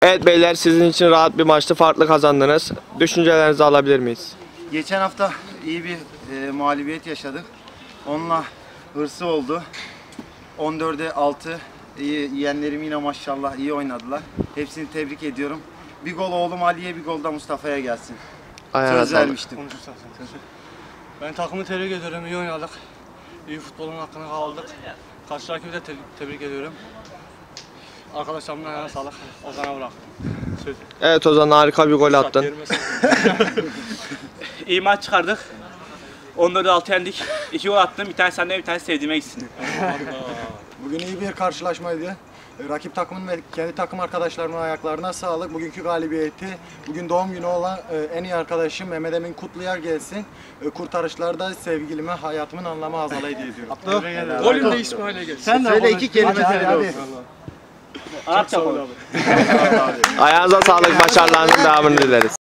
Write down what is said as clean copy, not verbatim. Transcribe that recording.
Evet beyler, sizin için rahat bir maçtı, farklı kazandınız. Düşüncelerinizi alabilir miyiz? Geçen hafta iyi bir mağlubiyet yaşadık. Onunla hırsı oldu. 14'e 6 yeğenlerim yine maşallah iyi oynadılar. Hepsini tebrik ediyorum. Bir gol oğlum Ali'ye, bir gol da Mustafa'ya gelsin. Ayağına Söz sağlık. vermiştim. Ben takımı tebrik ediyorum, iyi oynadık. İyi futbolun hakkını aldık. Karşı rakibi de tebrik ediyorum. Arkadaşlarımın ayağına sağlık. Ozan'a bırak. Söz. Evet Ozan, harika bir gol attın. İyi maç çıkardık. 14'e 6 yendik. 2 gol attım. Bir tane senden, bir tane sevdiğime gitsin. Bugün iyi bir karşılaşmaydı. Rakip takımın ve kendi takım arkadaşlarımın ayaklarına sağlık. Bugünkü galibiyeti, bugün doğum günü olan en iyi arkadaşım Mehmet Emin Kutluyer gelsin. Kurtarışlarda sevgilime hayatımın anlamı Hazal'a hediye ediyorum. Golüm de İsmail'e gelsin. Sen söyle iki kelime hadi. Arapça konuş. Ayağınıza sağlık, başarılarınızın devamını dileriz.